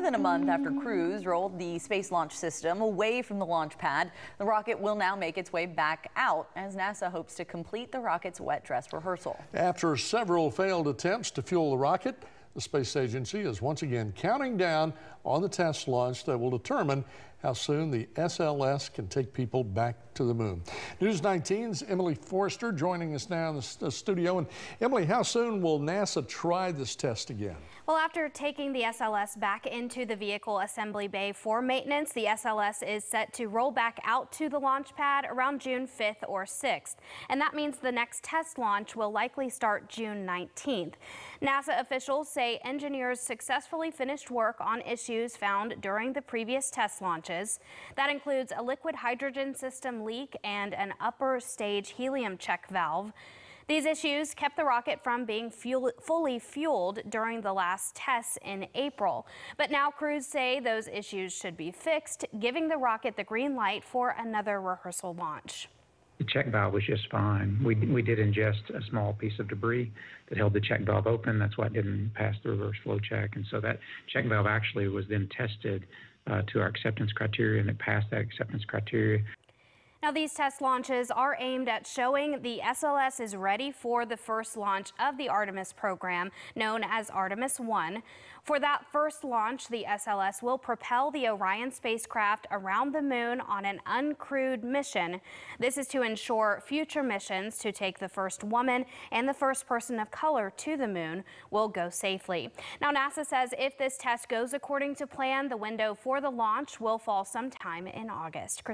than a month after crews rolled the Space Launch System away from the launch pad, the rocket will now make its way back out as NASA hopes to complete the rocket's wet dress rehearsal. After several failed attempts to fuel the rocket, the space agency is once again counting down on the test launch that will determine how soon the SLS can take people back to the moon. News 19's Emily Forrester joining us now in the studio. And Emily, how soon will NASA try this test again? Well, after taking the SLS back into the vehicle assembly bay for maintenance, the SLS is set to roll back out to the launch pad around June 5th or 6th. And that means the next test launch will likely start June 19th. NASA officials say engineers successfully finished work on issues found during the previous test launches. That includes a liquid hydrogen system leak and an upper stage helium check valve. These issues kept the rocket from being fully fueled during the last tests in April. But now crews say those issues should be fixed, giving the rocket the green light for another rehearsal launch. The check valve was just fine. We did ingest a small piece of debris that held the check valve open. That's why it didn't pass the reverse flow check. And so that check valve actually was then tested to our acceptance criteria, and it passed that acceptance criteria. Now, these test launches are aimed at showing the SLS is ready for the first launch of the Artemis program, known as Artemis 1. For that first launch, the SLS will propel the Orion spacecraft around the moon on an uncrewed mission. This is to ensure future missions to take the first woman and the first person of color to the moon will go safely. Now, NASA says if this test goes according to plan, the window for the launch will fall sometime in August.